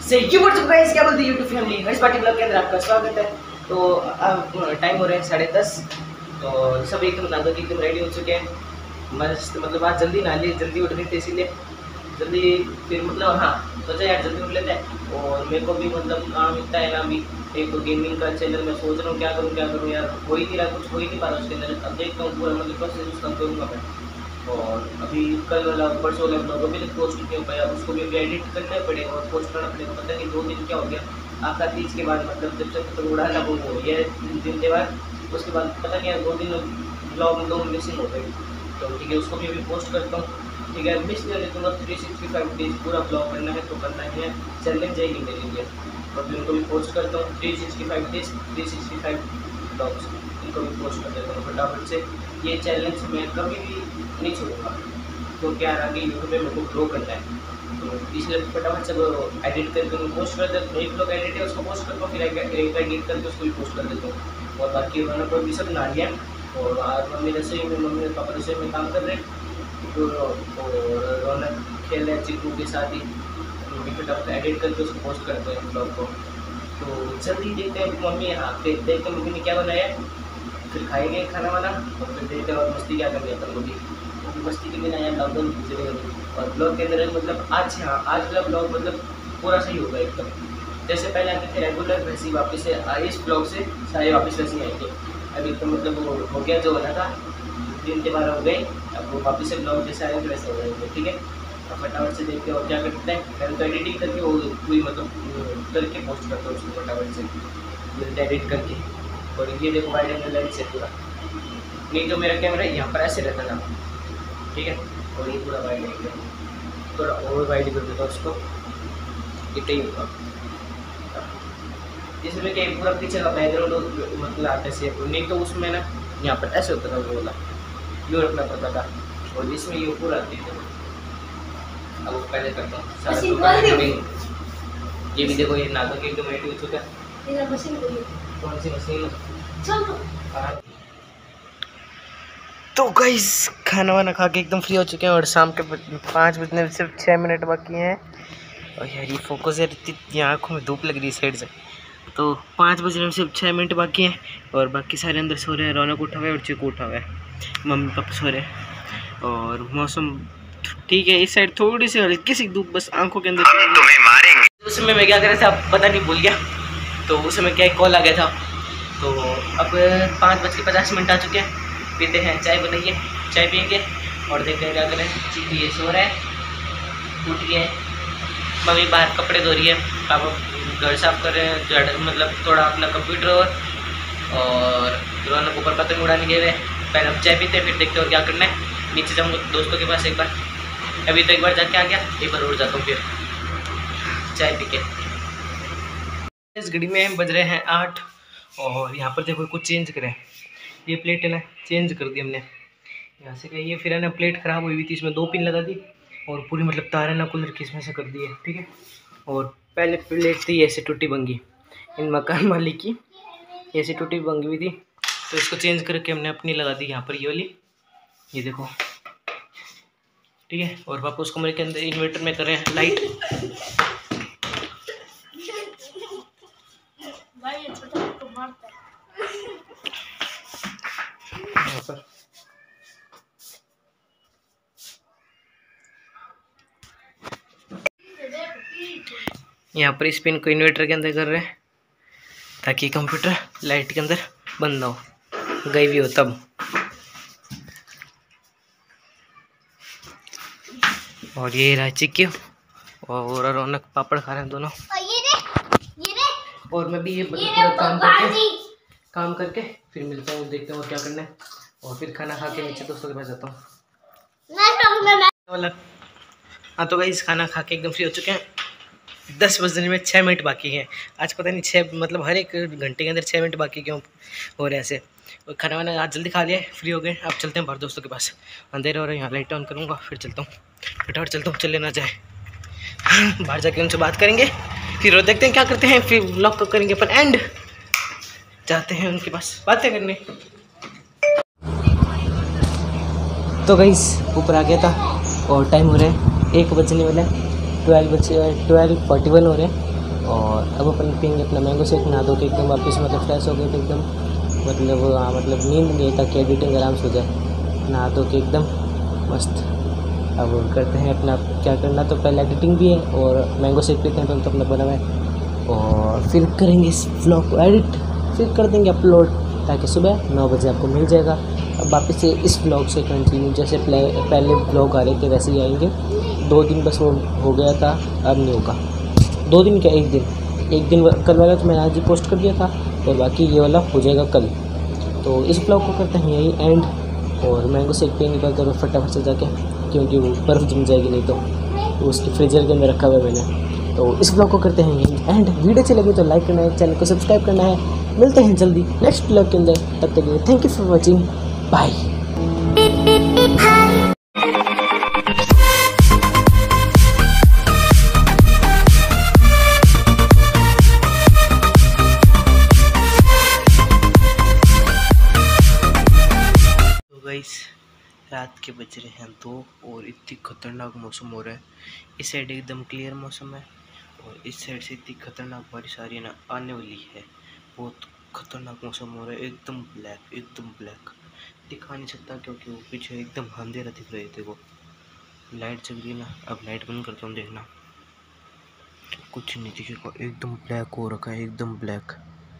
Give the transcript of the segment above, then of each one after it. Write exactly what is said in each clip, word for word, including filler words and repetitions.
से you WhatsApp guys, क्या बोलते हैं YouTube family, Harsh party blog के अंदर आपका स्वागत है। तो अब टाइम हो रहा है साढ़े दस, तो सब एकदम नहा धो के एकदम रेडी हो चुके हैं। मस्त मतलब आज जल्दी नहा लिए, जल्दी उठ रही थी इसीलिए जल्दी फिर मतलब हाँ सोचा यार जल्दी उठ लेते हैं। और मेरे को भी मतलब काम इतना है ना, अभी एक तो गेमिंग का चैनल मैं सोच रहा हूँ क्या करूँ क्या करूँ यार, हो ही नहीं रहा, कुछ हो ही नहीं पा रहा उसके अंदर। अब देखता हूँ पूरा मतलब प्रोसेस उसका करूँगा मैं। और अभी कल वाला परसों वाला ब्लॉग अभी तक पोस्ट नहीं हो पाया, उसको भी अभी एडिट करना पड़ेगा और पोस्ट करना पड़ेगा। पता नहीं दो दिन क्या हो गया, आखिर तीज के बाद मतलब जब से तो उड़ाना वो हो गया तीन दिन के बाद, उसके बाद पता नहीं यार दो दिन ब्लॉग दो मिसिंग हो गई। तो ठीक है उसको भी अभी पोस्ट करता हूँ। ठीक है मिस नहीं होने दूँगा, थ्री सिक्सटी फाइव डेज पूरा ब्लॉग करना है तो करना ही है, चैलेंज जाएगी मेरे लिए। और फिर उनको भी पोस्ट करता हूँ three sixty five days three sixty five blogs, इनको भी पोस्ट कर देता हूँ फटाफट से। ये चैलेंज मैं कभी भी नहीं छोड़ूंगा, तो क्या आगे यूट्यूब पे मेरे को ग्रो करना है, तो इसलिए फटाफट से वो एडिट करके मैं पोस्ट कर देता हूँ। एक लोग एडिट है उसको पोस्ट करता हूँ, फिर एक एडिट करके उसको भी पोस्ट कर देता हूँ। और बाकी उन्होंने कोई भी सब ना लिया। और आज मम्मी रसोई में मम्मी पापा रसोई में काम कर रहे हैं, और रौनक खेल रहे चिकू के साथ ही, फटाफट एडिट करके उसको पोस्ट करते हैं ब्लॉग को। तो जल्दी देखते हैं मम्मी, हाँ फिर देखते हैं मम्मी ने क्या बनाया, फिर खाएंगे खाना वाना और फिर देखते हैं और मस्ती क्या कर रही है अपन लोग भी। मस्ती के बिना यार लॉकडाउन चलेगा। और ब्लॉग के अंदर मतलब आज हाँ आज वाला ब्लॉग मतलब पूरा सही होगा एकदम, जैसे पहले आते थे रेगुलर वैसे ही वापस से इस ब्लॉग से सारे वापस वैसे ही आएंगे। अभी तो मतलब वो हो गया जो होना था, दिन के बारह हो गए, अब वो वापस से ब्लॉग जैसे आएंगे वैसे हो जाएंगे। ठीक है अब फटाफट से देखते हैं और क्या करते हैं। पहले तो एडिटिंग करके वो पूरी मतलब करके पोस्ट करता हूँ उसको फटाफट से एडिट करके। और ये देखो वाइड एंगल लेंस है पूरा, नहीं तो मेरा कैमरा यहाँ पर ऐसे रहता था। ठीक है और ये पूरा वाइड एंगल, थोड़ा और वाइड कर देता उसको, इतना ही होगा। इसमें क्या पूरा पीछे का बैकग्राउंड मतलब आता है, नहीं तो उसमें ना यहाँ पर ऐसे होता था वो वाला, यूँ रखना पड़ता था। और इसमें ये पूरा आती है। अब वो पहले करता हूँ सारा, ये भी देखो ये नादों के एकदम रेडी हो चुका है। कौन सी मशीन? तो गाइस खाना वाना खा के एकदम फ्री हो चुके हैं और शाम के पाँच बजने में सिर्फ छः मिनट बाकी हैं। और यार ये फोकस है, इतनी आँखों में धूप लग रही है साइड से। तो पाँच बजने में सिर्फ छः मिनट बाकी हैं और बाकी सारे अंदर सो रहे हैं। रौनक उठा हुआ है और चिकू उठा हुआ है, मम्मी पापा सो रहे हैं। और मौसम ठीक है, इस साइड थोड़ी सी हल्की सी धूप बस आंखों के अंदर। तुम्हें मारेंगे। उस समय मैं क्या कर रहा था अब पता नहीं, भूल गया। तो उस समय क्या कॉल आ गया था। तो अब पाँच बज के पचास मिनट आ चुके हैं, पीते हैं चाय बनाइए, चाय पियेंगे और देखते हैं क्या करें। चिकू ये सो रहा है, उठ गया है, मम्मी बाहर कपड़े धो रही है, पापा घर साफ कर रहे हैं, जड़ मतलब थोड़ा अपना कंप्यूटर और रौनक ऊपर पतंग उड़ाने गए हुए। पहले हम चाय पीते हैं फिर देखते हैं और क्या करना है। नीचे जाऊँगा दोस्तों के पास एक बार, अभी तो एक बार जाके आ गया, एक बार उड़ जाता हूँ फिर चाय पी के। इस घड़ी में बज रहे हैं आठ और यहाँ पर देखो कुछ चेंज करें, ये प्लेट है ना चेंज कर दी हमने यहाँ से, ये फिर है ना प्लेट ख़राब हुई हुई थी, इसमें दो पिन लगा दी और पूरी मतलब तार है ना कूलर की इसमें से कर दी है। ठीक है और पहले प्लेट थी ऐसे टूटी भंगी, इन मकान मालिक की ऐसे टूटी भंगी हुई थी, तो इसको चेंज करके हमने अपनी लगा दी यहाँ पर ये वाली, ये देखो। ठीक है और पापा उस कमरे के अंदर इन्वर्टर में कर रहे हैं लाइट। यहाँ पर यहाँ पर इस पिन को इन्वर्टर के अंदर कर रहे हैं ताकि कंप्यूटर लाइट के अंदर बंद ना हो, गई भी हो तब। और ये रहा चिक्की और रौनक पापड़ खा रहे हैं दोनों। ये रे, ये रे। और मैं भी ये, ये पूरा काम करके काम करके फिर मिलता हूँ, देखते हैं और क्या करना है। और फिर खाना खा के नीचे दोस्तों के पास जाता हूँ। हाँ तो गाइस खाना खा के एकदम फ्री हो चुके हैं, दस बजने में छः मिनट बाकी हैं। आज पता नहीं छः मतलब हर एक घंटे के अंदर छः मिनट बाकी क्यों हो रहे हैं ऐसे। और खाना वाना आज जल्दी खा लिया, फ्री हो गए। अब चलते हैं बाहर दोस्तों के पास, अंधेरा हो रहा है, यहाँ लाइट ऑन करूँगा फिर चलता हूँ, फटाफट चलता हूँ, चले ना जाए। बाहर जाके उनसे बात करेंगे फिर देखते हैं क्या करते हैं, फिर व्लॉग को करेंगे अपन एंड, जाते हैं उनके पास बातें करने। तो गाइस ऊपर आ गया था और टाइम हो रहा है एक बजने वाला है, ट्वेल्व बजे ट्वेल्व फोर्टी वन हो रहे हैं। और अब अपन पियेंगे अपना मैंगो शेक। नहा धो के एकदम वापस मतलब फ्रेश हो गए थे एकदम, मतलब हाँ मतलब नींद नहीं आई ताकि एडिटिंग आराम से हो जाए। नहा धो के एकदम मस्त। अब करते हैं अपना क्या करना, तो पहले एडिटिंग भी है और मैंगो शेक पीते हैं तो अपना बना हुआ है, और फिर करेंगे इस व्लॉग को एडिट, फिर कर देंगे अपलोड ताकि सुबह नौ बजे आपको मिल जाएगा। अब वापस से इस व्लॉग से कंटिन्यू जैसे पहले व्लॉग आ रहे थे वैसे ही आएंगे। दो दिन बस वो हो गया था, अब नहीं होगा। दो दिन क्या, एक दिन एक दिन कल वाला तो मैं आज ही पोस्ट कर दिया था और बाकी ये वाला हो जाएगा कल। तो इस ब्लॉग को करते हैं यही एंड, और मैंगो शेक पियेंगे पर करो फटाफट से जाके, क्योंकि वो बर्फ़ जम जाएगी नहीं तो, तो उसकी फ्रीजर के अंदर रखा हुआ है मैंने। तो इस ब्लॉग को करते हैं यही एंड। वीडियो अच्छी लगी तो लाइक करना है, चैनल को सब्सक्राइब करना है। मिलते हैं जल्दी नेक्स्ट ब्लॉग के अंदर, तब तक के लिए thank you for watching, bye. Guys रात के बज रहे हैं दो और इतनी खतरनाक मौसम हो रहा है। इस साइड एकदम क्लियर मौसम है और इस साइड से इतनी खतरनाक बारिश आ रही है ना, आने वाली है। बहुत खतरनाक मौसम हो रहा है, एकदम ब्लैक एकदम ब्लैक। दिखा नहीं सकता क्योंकि वो पीछे एकदम अंधेरा दिख रहे थे। वो लाइट जग रही है ना, अब लाइट बंद करता हूँ, देखना कुछ नहीं दिखेगा, एकदम ब्लैक हो रखा है, एकदम ब्लैक।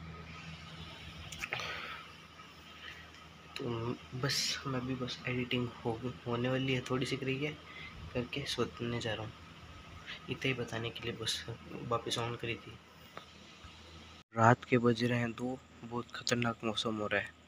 तो बस मैं भी बस एडिटिंग हो होने वाली है, थोड़ी सी रही है, करके सोने जा रहा हूँ। इतना ही बताने के लिए बस वापस ऑन करी थी। रात के बज रहे हैं दो, बहुत खतरनाक मौसम हो रहा है।